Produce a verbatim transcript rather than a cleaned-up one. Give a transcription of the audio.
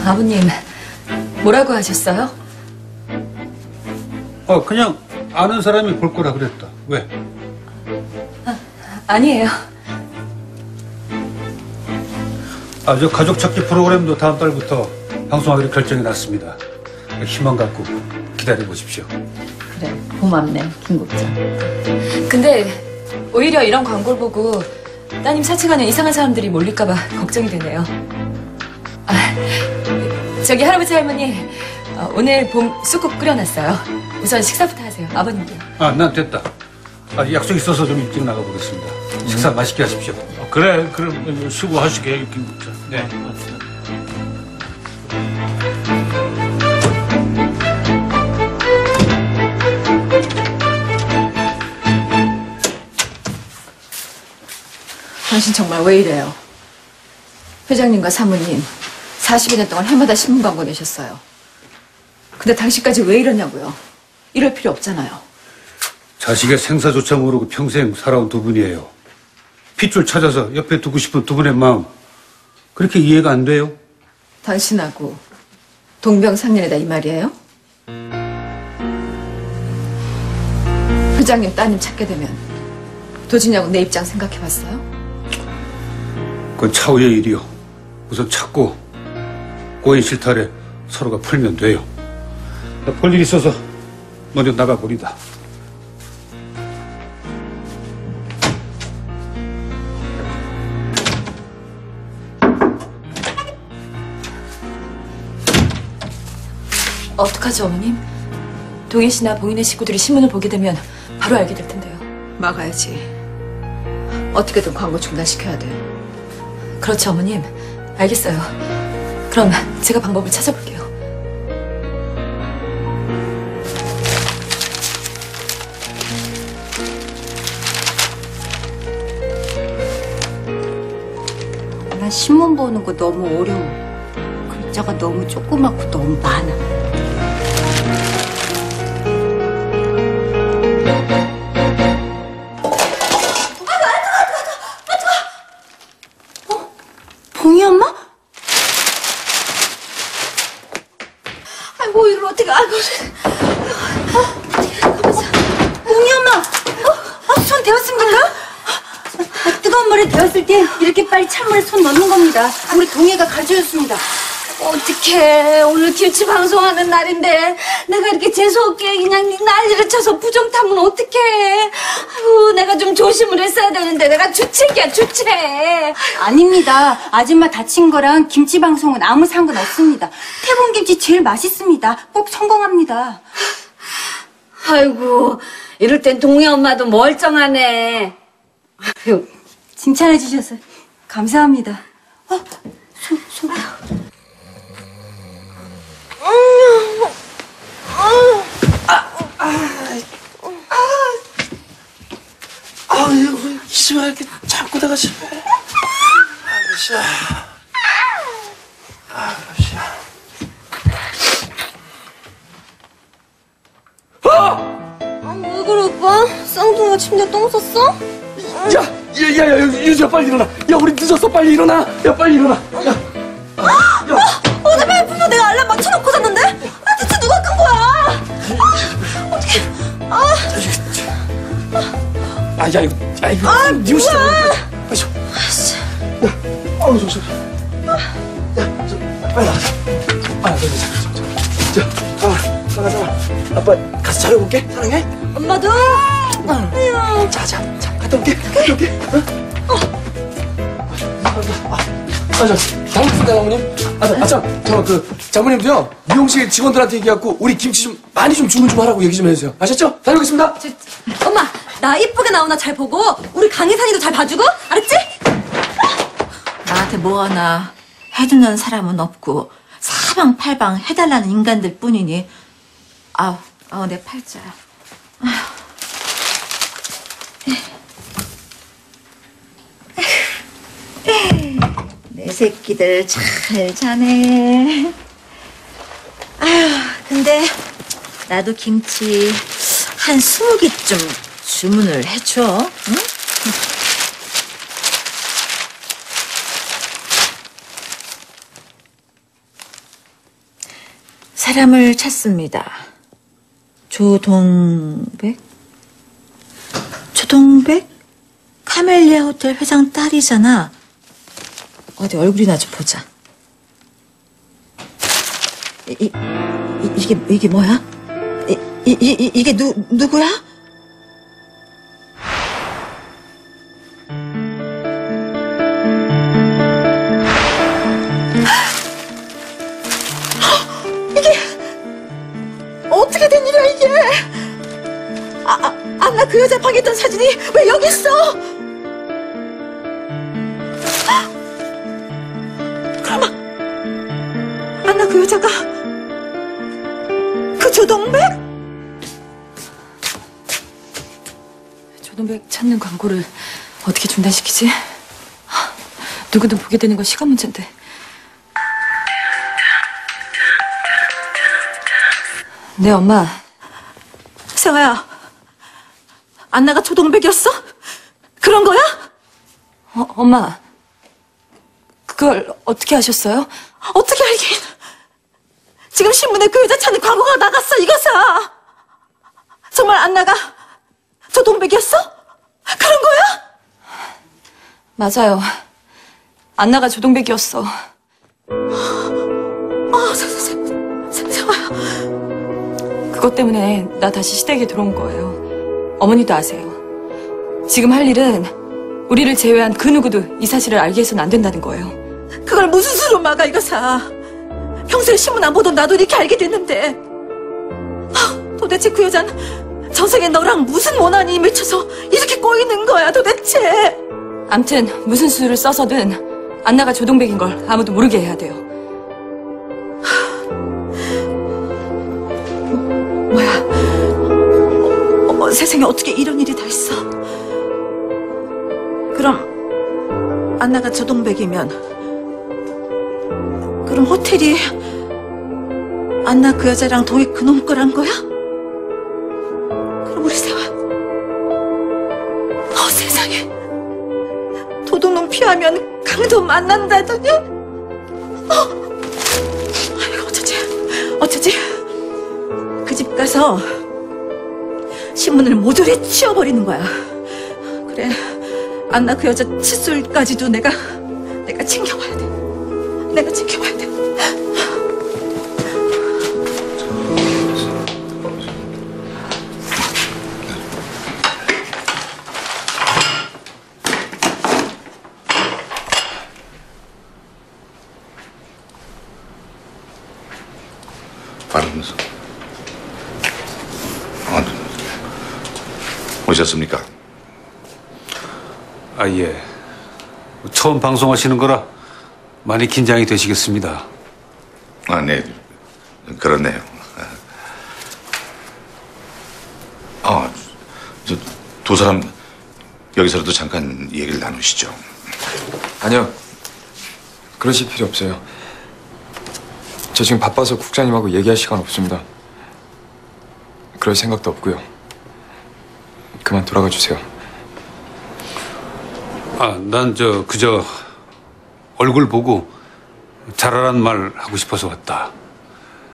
아버님, 뭐라고 하셨어요? 어, 그냥 아는 사람이 볼 거라 그랬다. 왜? 아, 아니에요. 아, 저 가족 찾기 프로그램도 다음 달부터 방송하기로 결정이 났습니다. 희망 갖고 기다려보십시오. 그래, 고맙네, 김국장. 근데 오히려 이런 광고를 보고 따님 사칭하는 이상한 사람들이 몰릴까봐 걱정이 되네요. 아, 저기 할아버지 할머니, 어, 오늘 봄 쑥국 끓여놨어요. 우선 식사부터 하세요. 아버님도요. 아, 난 됐다. 아, 약속 있어서 좀 일찍 나가보겠습니다. 식사 맛있게 하십시오. 어, 그래, 그럼 수고하시게, 김국장. 네. 당신 정말 왜 이래요? 회장님과 사모님 사십여 년 동안 해마다 신문 광고 내셨어요. 근데 당신까지 왜 이러냐고요? 이럴 필요 없잖아요. 자식의 생사조차 모르고 평생 살아온 두 분이에요. 핏줄 찾아서 옆에 두고 싶은 두 분의 마음, 그렇게 이해가 안 돼요? 당신하고 동병상련이다 이 말이에요? 회장님 따님 찾게 되면 도진이하고 내 입장 생각해봤어요? 그건 차후의 일이요. 우선 찾고 고인 실타래 서로가 풀면 돼요. 볼 일 있어서 먼저 나가버리다. 어떡하죠, 어머님? 동인 씨나 봉인의 식구들이 신문을 보게 되면 바로 알게 될 텐데요. 막아야지. 어떻게든 광고 중단시켜야 돼. 그렇죠, 어머님. 알겠어요. 그럼 제가 방법을 찾아볼게요. 나 신문 보는 거 너무 어려워. 글자가 너무 조그맣고 너무 많아. 봉이 엄마? 아이고, 이걸 어떻게, 아이고. 어, 가만있어. 봉이 엄마! 어, 어, 손 데웠습니까? 아, 뜨거운 물에 데웠을 때 이렇게 빨리 찬물에 손 넣는 겁니다. 우리 동해가 가르쳐줬습니다. 어떡해. 오늘 김치 방송하는 날인데 내가 이렇게 재수없게 그냥 난리를 쳐서 부정 타면 어떡해. 아이고, 내가 좀 조심을 했어야 되는데 내가 주책이야, 주책. 아닙니다. 아줌마 다친 거랑 김치 방송은 아무 상관없습니다. 태봉김치 제일 맛있습니다. 꼭 성공합니다. 아이고, 이럴 땐 동희 엄마도 멀쩡하네. 아유, 칭찬해 주셔서 감사합니다. 어, 소, 소. 아유, 이씨가 이렇게 자꾸 다가 싶어. 아저씨야. 아저씨야. 아, 왜 그래, 오빠? 쌍둥이가 침대에 똥 쌌어? 야, 야, 야, 야, 유주야, 빨리 일어나. 야, 우리 늦었어, 빨리 일어나. 야, 빨리 일어나. 야, 야. 아, 어제 배고프서 내가 알람 맞춰놓고 잤는데? 아, 대체 누가 끈 거야? 아, 어떡해. 아. 아, 야, 이거, 야, 이거. 아, 니오 씨. 뭐야. 빨리 줘. 야, 아우, 저, 저. 야, 저, 빨리 나가자. 아, 빨리, 자, 자, 자. 자, 나가, 나가. 아빠, 가서 자려볼게. 사랑해. 엄마도? 아유. 자, 자, 자, 갔다 올게. 갔다 올게. 어? 아, 아, 아, 저, 잘 먹겠습니다, 어머님. 아, 아, 참, 저, 그, 장모님도요, 미용실 직원들한테 얘기해갖고, 우리 김치 좀, 많이 좀 주문 좀 하라고 얘기 좀 해주세요. 아셨죠? 다녀오겠습니다. 저, 저, 엄마, 나 이쁘게 나오나 잘 보고, 우리 강혜산이도 잘 봐주고, 알았지? 나한테 뭐 하나 해주는 사람은 없고 사방팔방 해달라는 인간들 뿐이니 아우, 아우 내 팔자야. 아휴. 내 새끼들 잘 자네. 아휴, 근데 나도 김치 한 스무 개쯤 주문을 해줘. 응? 사람을 찾습니다. 조동백? 조동백? 카멜리아 호텔 회장 딸이잖아. 어디 얼굴이나 좀 보자. 이, 이, 이, 이게, 이게 뭐야? 이, 이, 이, 이게 누, 누구야? 어떻게 된 일이야 이게? 아, 아, 안나 그 여자 방에 있던 사진이 왜 여기 있어? 그럼 안나 그 여자가 그 조동백? 조동백 찾는 광고를 어떻게 중단시키지? 하, 누구든 보게 되는 건 시간 문제인데. 네, 엄마. 세화야, 안나가 조동백이었어? 그런 거야? 어, 엄마. 그걸 어떻게 아셨어요? 어떻게 알긴? 지금 신문에 그 여자 찾는 광고가 나갔어, 이거사! 정말 안나가 조동백이었어? 그런 거야? 맞아요. 안나가 조동백이었어. 아, 세, 세, 세, 세화야. 그것 때문에 나 다시 시댁에 들어온 거예요. 어머니도 아세요. 지금 할 일은 우리를 제외한 그 누구도 이 사실을 알게 해서는 안 된다는 거예요. 그걸 무슨 수로 막아, 이거사. 평소에 신문 안 보던 나도 이렇게 알게 됐는데. 아, 도대체 그 여자는 저승에 너랑 무슨 원한이 맺혀서 이렇게 꼬이는 거야, 도대체. 암튼 무슨 수를 써서든 안나가 조동백인 걸 아무도 모르게 해야 돼요. 뭐야? 어, 어, 세상에 어떻게 이런 일이 다 있어? 그럼 안나가 조동백이면 그럼 호텔이 안나 그 여자랑 동익 그놈 거란 거야? 그럼 우리 세화 어 세상에 도둑놈 피하면 강도 만난다더니 어 아이고 어쩌지 어쩌지 그 집 가서 신문을 모조리 치워버리는 거야. 그래, 안나 그 여자 칫솔까지도 내가 내가 챙겨와야 돼. 내가 챙겨와야 돼. 바르면서 아, 오셨습니까? 아, 예. 처음 방송하시는 거라 많이 긴장이 되시겠습니다. 아, 네. 그렇네요. 아, 저, 두 사람 여기서라도 잠깐 얘기를 나누시죠. 아니요. 그러실 필요 없어요. 저 지금 바빠서 국장님하고 얘기할 시간 없습니다. 그럴 생각도 없고요. 그만 돌아가 주세요. 아, 난 저 그저 얼굴 보고 잘하란 말 하고 싶어서 왔다.